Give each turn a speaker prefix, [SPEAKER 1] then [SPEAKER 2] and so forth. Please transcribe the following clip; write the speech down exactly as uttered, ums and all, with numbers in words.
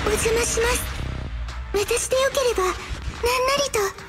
[SPEAKER 1] 邪魔します。私でよければ、なんなりと。